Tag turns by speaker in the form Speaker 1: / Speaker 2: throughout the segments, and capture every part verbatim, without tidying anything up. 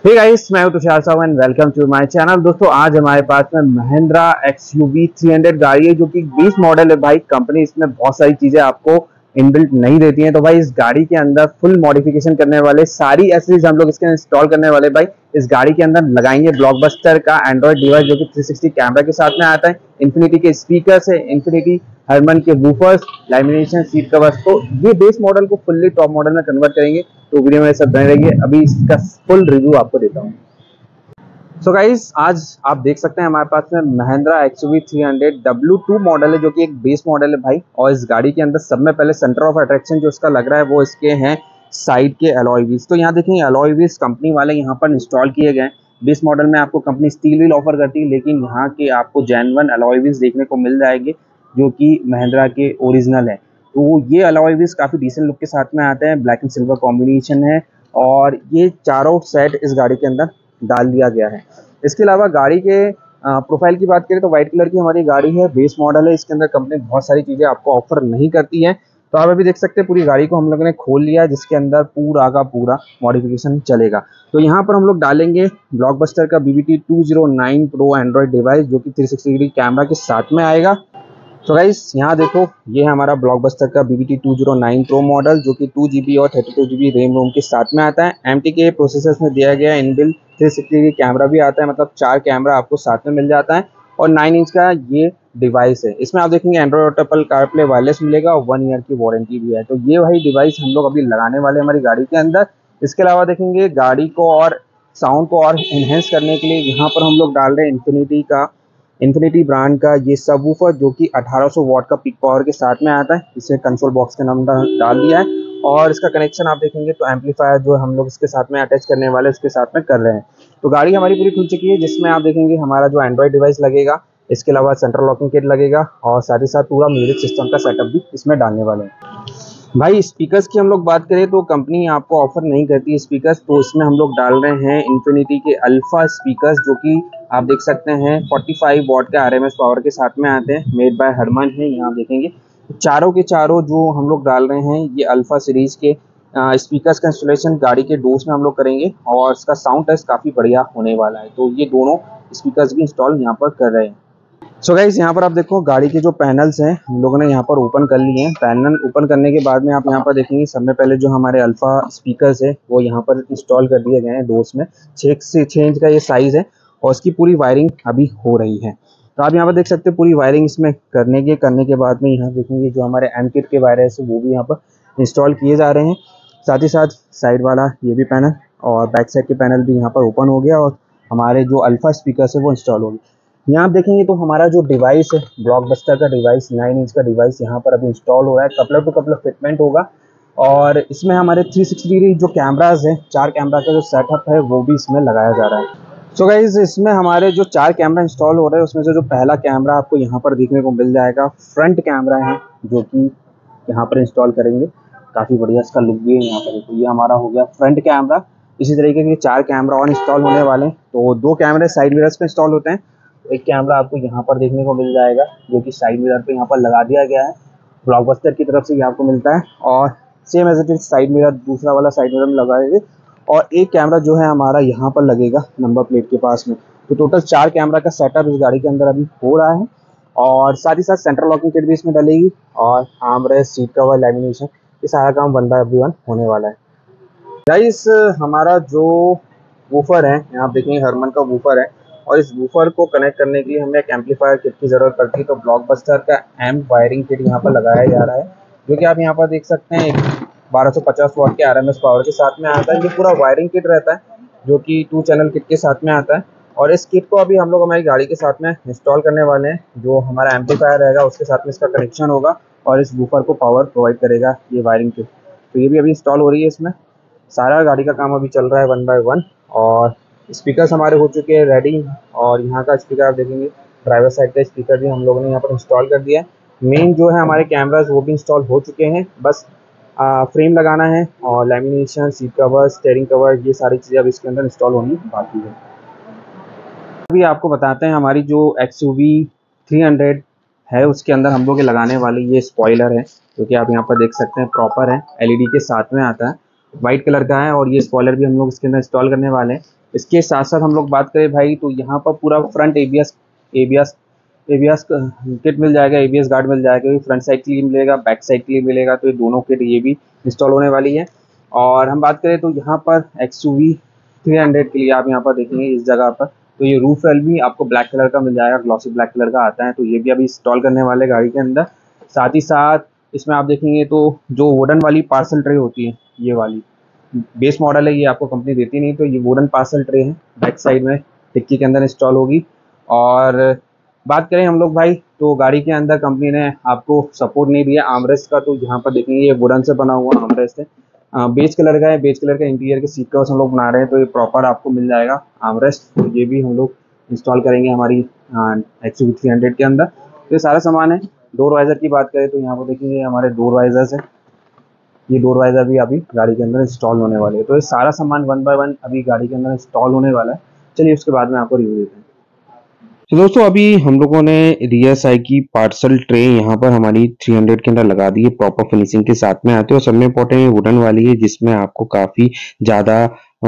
Speaker 1: हे guys, मैं हूं Tushar Sahu and welcome to my channel. दोस्तों, आज हमारे पास में महिंद्रा एक्सयूवी थ्री हंड्रेड गाड़ी है जो कि बीस मॉडल है। भाई कंपनी इसमें बहुत सारी चीजें आपको इनबिल्ट नहीं देती हैं, तो भाई इस गाड़ी के अंदर फुल मॉडिफिकेशन करने वाले, सारी एसेसरीज हम लोग इसके इंस्टॉल करने वाले। भाई इस गाड़ी के अंदर लगाएंगे ब्लॉकबस्टर का एंड्रॉइड डिवाइस जो कि थ्री सिक्सटी कैमरा के साथ में आता है, इन्फिनिटी के स्पीकर है, इन्फिनिटी हरमन के वूफर्स, लैमिनेशन सीट कवर्स। तो ये बेस मॉडल को फुल्ली टॉप मॉडल में कन्वर्ट करेंगे। तो वीडियो में सब बने रहिए, अभी इसका फुल रिव्यू आपको देता हूँ। सो so गाइस, आज आप देख सकते हैं हमारे पास में Mahindra XUV three hundred W two model है जो कि एक बेस मॉडल है भाई। और इस गाड़ी के अंदर सब में पहले सेंटर ऑफ अट्रैक्शन जो इसका लग रहा है वो इसके हैं साइड के अलॉय व्हील्स। तो यहाँ देखेंगे अलॉय व्हील्स कंपनी वाले यहाँ पर इंस्टॉल किए गए। बेस मॉडल में आपको कंपनी स्टील व्हील ऑफर करती है, लेकिन यहाँ के आपको जेन्युइन अलॉय व्हील्स देखने को मिल जाएंगे जो कि महिंद्रा के ओरिजिनल है। तो ये अलॉय व्हील्स काफ़ी डिसेंट लुक के साथ में आते हैं, ब्लैक एंड सिल्वर कॉम्बिनेशन है और ये चारों सेट इस गाड़ी के अंदर डाल दिया गया है। इसके अलावा गाड़ी के प्रोफाइल की बात करें तो व्हाइट कलर की हमारी गाड़ी है, बेस मॉडल है। इसके अंदर कंपनी बहुत सारी चीज़ें आपको ऑफर नहीं करती है। तो आप अभी देख सकते हैं पूरी गाड़ी को हम लोगों ने खोल लिया, जिसके अंदर पूरा का पूरा मॉडिफिकेशन चलेगा। तो यहाँ पर हम लोग डालेंगे ब्लॉकबस्टर का B B T two zero nine pro Android device जो कि थ्री सिक्सटी डिग्री कैमरा के साथ में आएगा। तो गाइस यहाँ देखो, ये है हमारा ब्लॉकबस्टर का B B T two zero nine pro model जो कि टू जी बी और थर्टी टू जी बी रैम रोम के साथ में आता है। एम टी के प्रोसेसर्स में दिया गया inbuilt three sixty degree camera भी आता है, मतलब चार कैमरा आपको साथ में मिल जाता है। और नाइन इंच का ये डिवाइस है। इसमें आप देखेंगे Android auto, Apple CarPlay wireless मिलेगा और वन ईयर की वारंटी भी है। तो ये वही डिवाइस हम लोग अभी लगाने वाले हमारी गाड़ी के अंदर। इसके अलावा देखेंगे गाड़ी को और साउंड को और इन्हेंस करने के लिए यहाँ पर हम लोग डाल रहे हैं इन्फिनिटी का इन्फिनिटी ब्रांड का ये सबवूफर जो कि अठारह सौ वॉट का पीक पावर के साथ में आता है। इसे कंसोल बॉक्स का नाम डाल दिया है और इसका कनेक्शन आप देखेंगे तो एम्पलीफायर जो हम लोग इसके साथ में अटैच करने वाले उसके साथ में कर रहे हैं। तो गाड़ी हमारी पूरी खुल चुकी है, जिसमें आप देखेंगे हमारा जो एंड्रॉइड डिवाइस लगेगा, इसके अलावा सेंट्रल लॉकिंग किट लगेगा और साथ ही साथ पूरा म्यूजिक सिस्टम का सेटअप भी इसमें डालने वाले हैं। भाई स्पीकर्स की हम लोग बात करें तो कंपनी आपको ऑफर नहीं करती है स्पीकर्स, तो इसमें हम लोग डाल रहे हैं इन्फिनिटी के अल्फा स्पीकर्स जो कि आप देख सकते हैं पैंतालीस वॉट के आरएमएस पावर के साथ में आते हैं, मेड बाय हरमन है। यहाँ देखेंगे चारों के चारों जो हम लोग डाल रहे हैं ये अल्फा सीरीज के स्पीकर्स का इंस्टॉलेशन गाड़ी के डोर्स में हम लोग करेंगे और इसका साउंड टेस्ट काफ़ी बढ़िया होने वाला है। तो ये दोनों स्पीकर्स भी इंस्टॉल यहाँ पर कर रहे हैं। सो गाइस यहाँ पर आप देखो गाड़ी के जो पैनल्स हैं हम लोगों ने यहाँ पर ओपन कर लिए हैं। पैनल ओपन करने के बाद में आप यहाँ पर देखेंगे सब में पहले जो हमारे अल्फा स्पीकर्स है वो यहाँ पर इंस्टॉल कर दिए गए हैं डोर्स में। छः से छः इंच का ये साइज़ है और इसकी पूरी वायरिंग अभी हो रही है। तो आप यहाँ पर देख सकते हैं पूरी वायरिंग इसमें करने के करने के बाद में यहाँ देखेंगे जो हमारे एम किट के वायरस है वो भी यहाँ पर इंस्टॉल किए जा रहे हैं। साथ ही साथ साइड वाला ये भी पैनल और बैक साइड के पैनल भी यहाँ पर ओपन हो गया और हमारे जो अल्फा स्पीकर्स है वो इंस्टॉल हो गए। यहाँ आप देखेंगे तो हमारा जो डिवाइस है ब्लॉकबस्टर का डिवाइस नाइन इंच का डिवाइस यहाँ पर अभी इंस्टॉल हो रहा है। कपलर टू कपलर फिटमेंट होगा और इसमें हमारे थ्री सिक्सटी डिग्री जो कैमराज हैं, चार कैमरा का जो सेटअप है वो भी इसमें लगाया जा रहा है। सो गाइस इसमें हमारे जो चार कैमरा इंस्टॉल हो रहे हैं उसमें से जो पहला कैमरा आपको यहाँ पर देखने को मिल जाएगा फ्रंट कैमरा है जो कि यहाँ पर इंस्टॉल करेंगे। काफ़ी बढ़िया इसका लुक भी है यहाँ पर। तो ये हमारा हो गया फ्रंट कैमरा। इसी तरीके के चार कैमरा और इंस्टॉल होने वाले हैं। तो दो कैमरे साइड मिरर्स पे इंस्टॉल होते हैं, एक कैमरा आपको यहाँ पर देखने को मिल जाएगा जो कि साइड मिरर पे यहाँ पर लगा दिया गया है, ब्लॉकबस्टर की तरफ से ये आपको मिलता है। और same as it is side mirror दूसरा वाला साइड मिरर में लगाएंगे और एक कैमरा जो है हमारा यहाँ पर लगेगा नंबर प्लेट के पास में। तो टोटल चार कैमरा का सेटअप इस गाड़ी के अंदर अभी हो रहा है और साथ ही साथ सेंट्रल लॉकिंग किट भी इसमें डलेगी और arm rest, seat cover, lamination, ये सारा काम वन बाय वन होने वाला है। गाइस हमारा जो वूफर है यहाँ देखेंगे हरमन का वूफर है और इस वूफर को कनेक्ट करने के लिए हमें एक एम्पलीफायर किट की ज़रूरत पड़ती है। तो ब्लॉकबस्टर का एम्प वायरिंग किट यहाँ पर लगाया जा रहा है जो कि आप यहाँ पर देख सकते हैं बारह सौ पचास वॉट के आरएमएस पावर के साथ में आता है। ये पूरा वायरिंग किट रहता है जो कि टू चैनल किट के साथ में आता है और इस किट को अभी हम लोग हमारी गाड़ी के साथ में इंस्टॉल करने वाले हैं। जो हमारा एम्पलीफायर रहेगा उसके साथ में इसका कनेक्शन होगा और इस वूफर को पावर प्रोवाइड करेगा ये वायरिंग किट। तो ये भी अभी इंस्टॉल हो रही है। इसमें सारा गाड़ी का काम अभी चल रहा है वन बाय वन और स्पीकर्स हमारे हो चुके हैं रेडी और यहाँ का स्पीकर आप देखेंगे ड्राइवर साइड का स्पीकर भी हम लोगों ने यहाँ पर इंस्टॉल कर दिया है। मेन जो है हमारे कैमराज वो भी इंस्टॉल हो चुके हैं, बस आ, फ्रेम लगाना है और lamination, seat cover, steering cover, ये सारी चीज़ें अब इसके अंदर इंस्टॉल होनी बाकी है। अभी आपको बताते हैं हमारी जो एक्सयूवी थ्री हंड्रेड है उसके अंदर हम लोग लगाने वाली ये स्पॉइलर है जो कि आप यहाँ पर देख सकते हैं प्रॉपर है, एलईडी के साथ में आता है व्हाइट कलर का है और ये स्पॉइलर भी हम लोग इसके अंदर इंस्टॉल करने वाले हैं। इसके साथ साथ हम लोग बात करें भाई तो यहाँ पर पूरा front ABS ABS ABS kit मिल जाएगा, एबीएस गार्ड मिल जाएगा, फ्रंट साइड के लिए मिलेगा, बैक साइड के लिए मिलेगा, तो ये दोनों किट ये भी इंस्टॉल होने वाली है। और हम बात करें तो यहाँ पर एक्सयूवी थ्री हंड्रेड के लिए आप यहाँ पर देखेंगे इस जगह पर तो ये रूफ रेल भी आपको ब्लैक कलर का मिल जाएगा, ग्लॉसी ब्लैक कलर का आता है, तो ये भी अभी इंस्टॉल करने वाले गाड़ी के अंदर। साथ ही साथ इसमें आप देखेंगे तो जो वुडन वाली पार्सल ट्रे होती है, ये वाली बेस मॉडल है, ये आपको कंपनी देती नहीं, तो ये वुडन पार्सल ट्रे है, बैक साइड में डिक्की के अंदर इंस्टॉल होगी। और बात करें हम लोग भाई तो गाड़ी के अंदर कंपनी ने आपको सपोर्ट नहीं दिया आर्मरेस्ट का, तो यहाँ पर देखेंगे ये वुडन से बना हुआ आर्मरेस्ट है, बेज कलर का है, बेज कलर का इंटीरियर के सीट कवर्स हम लोग बना रहे हैं, तो ये प्रॉपर आपको मिल जाएगा आर्मरेस्ट, तो ये भी हम लोग इंस्टॉल करेंगे हमारी एक्सयूवी थ्री हंड्रेड के अंदर। तो ये सारा सामान है। डोर वाइजर की बात करें तो यहाँ पर देखेंगे हमारे डोर वाइजर्स है, ये डोर वाइजर भी अभी गाड़ी के अंदर इंस्टॉल होने वाले हैं, तो ये सारा सामान वन बाय वन अभी गाड़ी के अंदर इंस्टॉल होने वाला है। चलिए उसके बाद में आपको रिव्यू देते हैं। तो दोस्तों अभी हम लोगों ने रियर साइड की पार्सल ट्रे यहाँ पर हमारी थ्री हंड्रेड के अंदर लगा दी है, प्रॉपर फिनिशिंग के साथ में आते हैं और सब में इम्पोर्टेंट वुडन वाली है जिसमें आपको काफी ज्यादा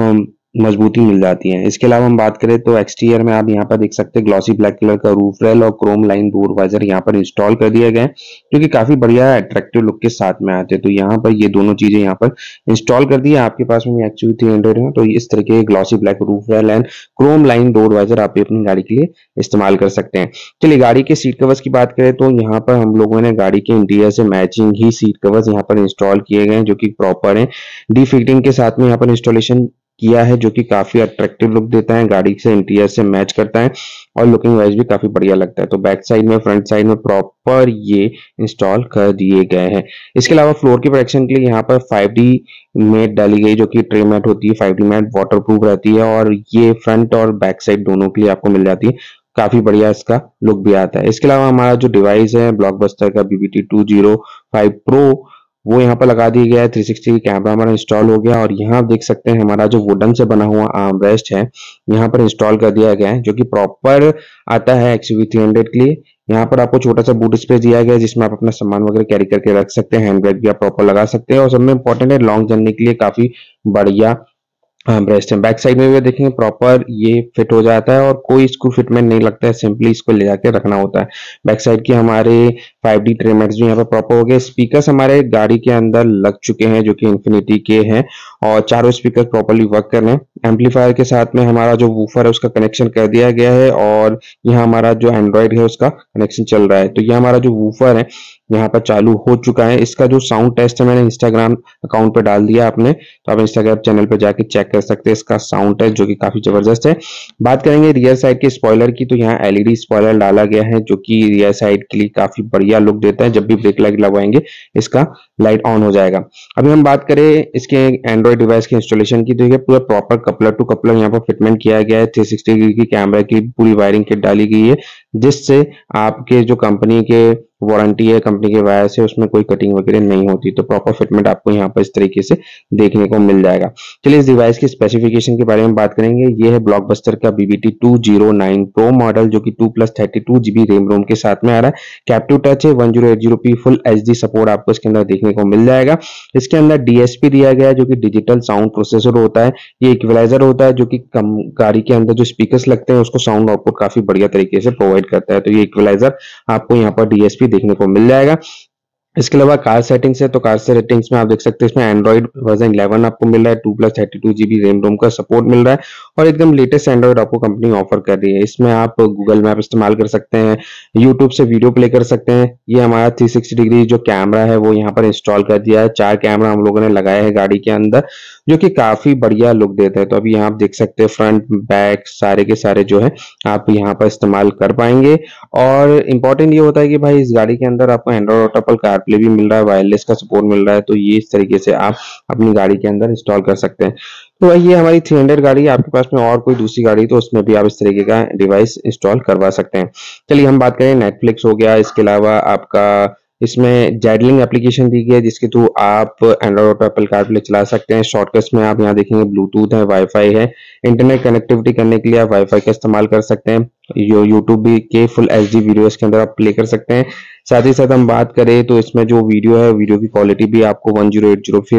Speaker 1: मजबूती मिल जाती है। इसके अलावा हम बात करें तो एक्सटीरियर में आप यहाँ पर देख सकते हैं ग्लॉसी ब्लैक कलर का रूफ रेल और क्रोम लाइन डोर वाइजर यहाँ पर इंस्टॉल कर दिया गया है जो कि काफी बढ़िया अट्रैक्टिव लुक के साथ में आते हैं। तो यहाँ पर ये दोनों चीजें यहाँ पर इंस्टॉल कर दी है। आपके पास में एक्चुअली थ्री हंड्रेड है तो इस तरीके glossy black roof rail and chrome line door visor आप अपनी गाड़ी के लिए इस्तेमाल कर सकते हैं। चलिए गाड़ी के सीट कवर्स की बात करें तो यहाँ पर हम लोगों ने गाड़ी के इंटीरियर से मैचिंग ही सीट कवर्स यहाँ पर इंस्टॉल किए गए हैं जो कि प्रॉपर है, डी फिटिंग के साथ में यहाँ पर इंस्टॉलेशन किया है जो कि काफी अट्रैक्टिव लुक देता है, गाड़ी से इंटीरियर से मैच करता है और लुकिंग वाइज भी काफी बढ़िया लगता है। तो बैक साइड में फ्रंट साइड में प्रॉपर ये इंस्टॉल कर दिए गए हैं। इसके अलावा फ्लोर की प्रोटेक्शन के लिए यहाँ पर फाइव डी मैट डाली गई जो कि ट्रे मैट होती है, five D mat waterproof रहती है और ये फ्रंट और बैक साइड दोनों के लिए आपको मिल जाती है, काफी बढ़िया इसका लुक भी आता है। इसके अलावा हमारा जो डिवाइस है ब्लॉकबस्टर का BBT two zero five pro वो यहाँ पर लगा दिया गया है, थ्री सिक्सटी कैमरा हमारा इंस्टॉल हो गया और यहाँ आप देख सकते हैं हमारा जो वुडन से बना हुआ आर्म रेस्ट है यहाँ पर इंस्टॉल कर दिया गया है जो कि प्रॉपर आता है एक्सयूवी थ्री हंड्रेड के लिए। यहाँ पर आपको छोटा सा बूट स्पेस दिया गया है जिसमें आप अपना सामान वगैरह कैरी करके रख सकते हैं, हैंड बैग भी आप प्रॉपर लगा सकते हैं और सब में इंपॉर्टेंट है लॉन्ग जर्नी के लिए काफी बढ़िया ब्रेस्ट है। बैक साइड में भी देखेंगे प्रॉपर ये फिट हो जाता है और कोई स्क्रू फिटमेंट नहीं लगता है, सिंपली इसको ले जाके रखना होता है। बैक साइड के हमारे फाइव डी ट्रे मैट्स भी यहाँ पर प्रॉपर हो गए। स्पीकर्स हमारे गाड़ी के अंदर लग चुके हैं जो कि इन्फिनिटी के हैं और चारों स्पीकर प्रॉपर्ली वर्क कर रहे हैं। एम्पलीफायर के साथ में हमारा जो वूफर है उसका कनेक्शन कर दिया गया है और यहाँ हमारा जो एंड्रॉइड है उसका कनेक्शन चल रहा है। तो ये हमारा जो वूफर है यहाँ पर चालू हो चुका है। इसका जो साउंड टेस्ट है मैंने इंस्टाग्राम अकाउंट पे डाल दिया आपने, तो आप इंस्टाग्राम चैनल पे जाके चेक कर सकते हैं इसका साउंड टेस्ट जो कि काफी जबरदस्त है। बात करेंगे रियर साइड के स्पॉइलर की तो यहाँ एलईडी स्पॉइलर डाला गया है जो कि रियर साइड के लिए काफी बढ़िया लुक देता है, जब भी ब्रेक लाइट लगवाएंगे इसका लाइट ऑन हो जाएगा। अभी हम बात करें इसके एंड्रॉइड डिवाइस के इंस्टॉलेशन की तो ये पूरा प्रॉपर कपलर टू कपलर यहाँ पर फिटमेंट किया गया है, थ्री सिक्सटी डिग्री की कैमरा की पूरी वायरिंग किट डाली गई है जिससे आपके जो कंपनी के वारंटी है कंपनी के वायर से उसमें कोई कटिंग वगैरह नहीं होती, तो प्रॉपर फिटमेंट आपको यहाँ पर इस तरीके से देखने को मिल जाएगा। चलिए इस डिवाइस की स्पेसिफिकेशन के बारे में बात करेंगे। ये है ब्लॉकबस्टर का BBT two zero nine pro model जो कि two plus thirty two GB RAM रोम के साथ में आ रहा है। कैप्टिव टच है, one zero eight zero P full HD support आपको इसके अंदर देखने को मिल जाएगा। इसके अंदर डीएसपी दिया गया है जो कि डिजिटल साउंड प्रोसेसर होता है, ये इक्वलाइजर होता है जो कि गाड़ी के अंदर जो स्पीकर्स लगते हैं उसको साउंड आउटपुट काफी बढ़िया तरीके से प्रोवाइड करता है, तो ये इक्वलाइजर आपको यहाँ पर डीएसपी देखने को मिल जाएगा। इसके अलावा कार सेटिंग्स है तो कार सेटिंग्स में आप देख सकते हैं इसमें एंड्रॉइड वर्जन इलेवन आपको मिल रहा है, two plus thirty two GB RAM ROM का सपोर्ट मिल रहा है और एकदम लेटेस्ट एंड्रॉइड आपको कंपनी ऑफर कर रही है। इसमें आप गूगल मैप इस्तेमाल कर सकते हैं, यूट्यूब से वीडियो प्ले कर सकते हैं। ये हमारा थ्री सिक्सटी डिग्री जो कैमरा है वो यहाँ पर इंस्टॉल कर दिया है, चार कैमरा हम लोगों ने लगाए हैं गाड़ी के अंदर जो कि काफी बढ़िया लुक देते हैं। तो अभी यहाँ आप देख सकते हैं फ्रंट बैक सारे के सारे जो है आप यहाँ पर इस्तेमाल कर पाएंगे। और इम्पोर्टेंट ये होता है कि भाई इस गाड़ी के अंदर आपको एंड्रॉइड ऑटो एप्पल कारप्ले भी मिल रहा है, वायरलेस का सपोर्ट मिल रहा है, तो ये इस तरीके से आप अपनी गाड़ी के अंदर इंस्टॉल कर सकते हैं। तो ये हमारी थ्री हंड्रेड गाड़ी है, आपके पास में और कोई दूसरी गाड़ी तो उसमें भी आप इस तरीके का डिवाइस इंस्टॉल करवा सकते हैं। चलिए हम बात करें नेटफ्लिक्स हो गया, इसके अलावा आपका इसमें जेडलिंग एप्लीकेशन दी गई है जिसके थ्रू आप एंड्रॉइड ऑटो एप्पल कारप्ले चला सकते हैं। शॉर्टकट्स में आप यहाँ देखेंगे ब्लूटूथ है, वाईफाई है, इंटरनेट कनेक्टिविटी करने के लिए आप वाईफाई का इस्तेमाल कर सकते हैं। यो यूट्यूब भी के फुल एचडी वीडियोस के अंदर आप प्ले कर सकते हैं। साथ ही साथ हम बात करें तो इसमें जो वीडियो है वीडियो की क्वालिटी भी आपको one zero eight zero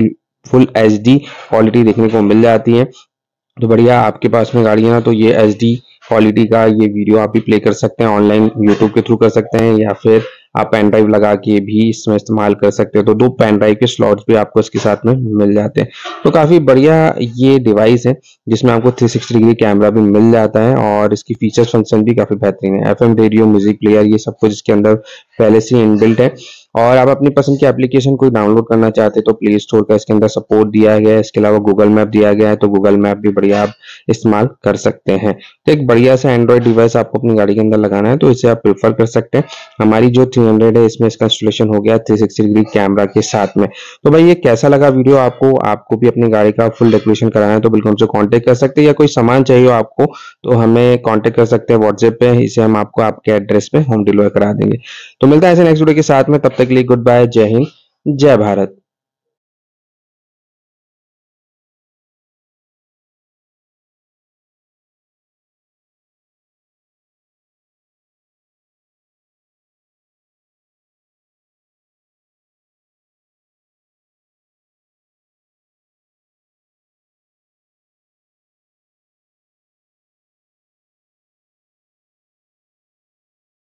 Speaker 2: full H D quality देखने को मिल जाती है। तो बढ़िया आपके पास में गाड़ी है ना, तो ये एच डी क्वालिटी का ये वीडियो आप भी प्ले कर सकते हैं, ऑनलाइन यूट्यूब के थ्रू कर सकते हैं, या फिर आप पेन ड्राइव लगा के भी इसमें इस्तेमाल कर सकते हो। तो दो पेन ड्राइव के स्लॉट्स भी आपको इसके साथ में मिल जाते हैं। तो काफ़ी बढ़िया ये डिवाइस है, जिसमें आपको थ्री सिक्सटी डिग्री कैमरा भी मिल जाता है, और इसकी फीचर्स फंक्शन भी काफ़ी बेहतरीन है। F M radio, music player, ये सब कुछ इसके अंदर पहले से इनबिल्ट है। और आप अपनी पसंद की एप्लीकेशन कोई डाउनलोड करना चाहते हैं तो प्ले स्टोर का इसके अंदर सपोर्ट दिया गया है। इसके अलावा गूगल मैप दिया गया है, तो गूगल मैप भी बढ़िया आप इस्तेमाल कर सकते हैं। तो एक बढ़िया सा एंड्रॉइड डिवाइस आपको अपनी गाड़ी के अंदर लगाना है तो इसे आप प्रेफर कर सकते हैं। हमारी जो थ्री हंड्रेड है इसमें इसका इंस्टॉलेशन हो गया थ्री सिक्सटी डिग्री कैमरा के साथ में। तो भाई ये कैसा लगा वीडियो आपको? आपको भी अपनी गाड़ी का फुल डेकोरेशन कराना है तो बिल्कुल हमसे कांटेक्ट कर सकते हैं, या कोई सामान चाहिए हो आपको तो हमें कांटेक्ट कर सकते हैं व्हाट्सएप पे, इसे हम आपको आपके एड्रेस पे होम डिलीवर करा देंगे। तो मिलता है ऐसे नेक्स्ट वीडियो के साथ में, तब तक के लिए गुड बाय, जय हिंद, जय भारत।